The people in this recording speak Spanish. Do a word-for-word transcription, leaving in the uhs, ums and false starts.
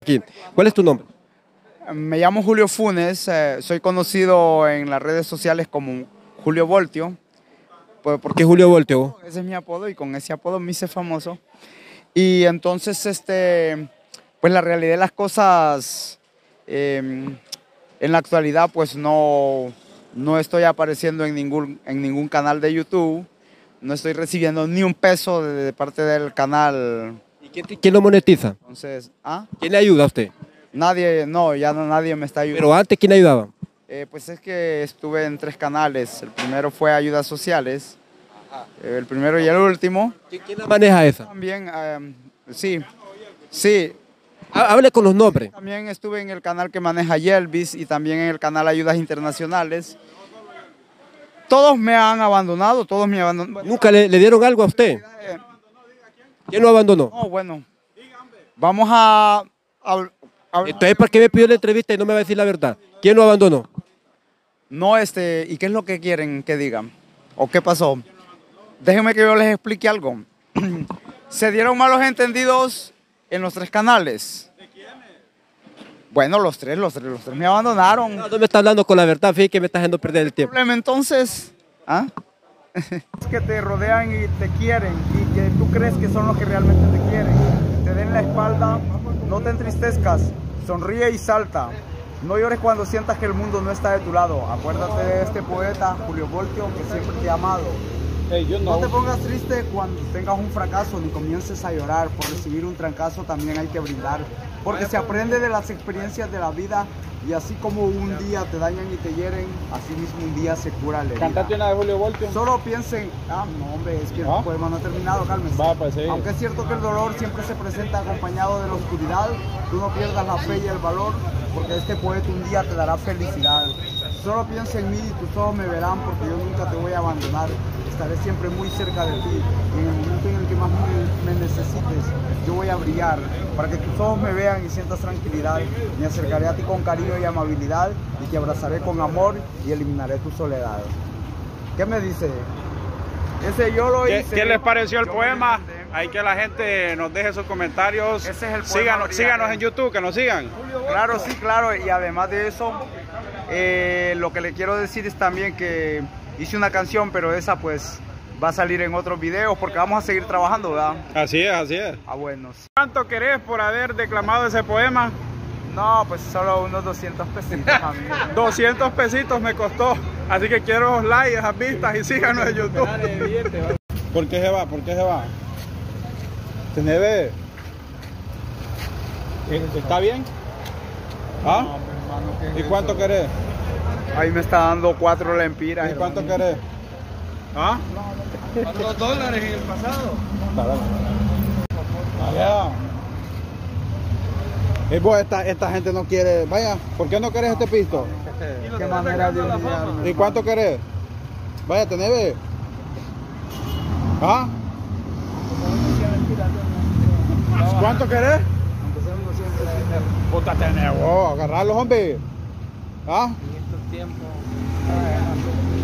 Aquí. ¿Cuál es tu nombre? Me llamo Julio Funes, eh, soy conocido en las redes sociales como Julio Voltio. Pues ¿Por qué Julio Voltio? Ese es mi apodo y con ese apodo me hice famoso. Y entonces, este, pues la realidad de las cosas, eh, en la actualidad, pues no, no estoy apareciendo en ningún, en ningún canal de YouTube. No estoy recibiendo ni un peso de, de parte del canal. ¿Y quién, quién lo monetiza? Entonces, ¿ah? ¿Quién le ayuda a usted? Nadie, no, ya no, nadie me está ayudando. Pero antes, ¿quién le ayudaba? Eh, pues es que estuve en tres canales. El primero fue Ayudas Sociales, eh, el primero y el último. ¿Quién, quién la maneja esa? También, eh, sí, sí. Hable con los nombres. También estuve en el canal que maneja Yelvis y también en el canal Ayudas Internacionales. Todos me han abandonado, todos me abandonaron. ¿Nunca le, le dieron algo a usted? ¿Quién lo abandonó? No, bueno, vamos a... a Entonces, ¿para qué me pidió la entrevista y no me va a decir la verdad? ¿Quién lo abandonó? No, este, ¿y qué es lo que quieren que digan? ¿O qué pasó? Déjenme que yo les explique algo. Se dieron malos entendidos en los tres canales. Bueno, los tres, los tres, los tres me abandonaron. No, no me está hablando con la verdad, fíjate que me está haciendo perder el tiempo. Problema entonces, ¿ah? Es que te rodean y te quieren y que tú crees que son los que realmente te quieren. Te den la espalda, no te entristezcas, sonríe y salta. No llores cuando sientas que el mundo no está de tu lado. Acuérdate de este poeta, Julio Voltio, que siempre te ha amado. Hey, you know. No te pongas triste cuando tengas un fracaso, ni comiences a llorar. Por recibir un trancazo también hay que brindar. Porque se aprende de las experiencias de la vida y así como un día te dañan y te hieren, así mismo un día se cura la herida. Cantate una de Julio Voltio. Solo piensen, ah, no hombre, es que ¿Ah? el poema no ha terminado, cálmese. Va, pues, sí. Aunque es cierto que el dolor siempre se presenta acompañado de la oscuridad, tú no pierdas la fe y el valor, porque este poeta un día te dará felicidad. Solo piensa en mí y tus ojos me verán, porque yo nunca te voy a abandonar. Estaré siempre muy cerca de ti. Y en el momento en el que más me, me necesites, yo voy a brillar. Para que tus ojos me vean y sientas tranquilidad, me acercaré a ti con cariño y amabilidad y te abrazaré con amor y eliminaré tu soledad. ¿Qué me dice? Ese yo lo ¿Qué, hice. ¿Qué les pareció el Yo poema? me Hay que la gente nos deje sus comentarios. Ese es el poema síganos, brillante. síganos en YouTube, que nos sigan. Claro, sí, claro. Y además de eso, eh, lo que le quiero decir es también que hice una canción, pero esa pues va a salir en otros videos porque vamos a seguir trabajando, ¿verdad? Así es, así es. Ah, bueno. ¿Cuánto querés por haber declamado ese poema? No, pues solo unos doscientos pesitos, amigo. doscientos pesitos me costó. Así que quiero likes, esas vistas y síganos en YouTube. ¿Por qué se va? ¿Por qué se va? ¿Tenés ve? ¿Está bien? ¿Ah? ¿Y cuánto querés? Ahí me está dando cuatro lempiras. ¿Y cuánto querés? ¿Ah? ¿Cuántos dólares en el pasado? Allá. Y vos, esta, esta gente no quiere. Vaya, ¿por qué no querés este pisto? ¿Qué manera de humillarme? ¿Y cuánto querés? Vaya, tenés ve. ¿Ah? ¿Cuánto querés? Puta, tenés vos, agarrarlos, hombre. ¿Ah? En estos tiempos.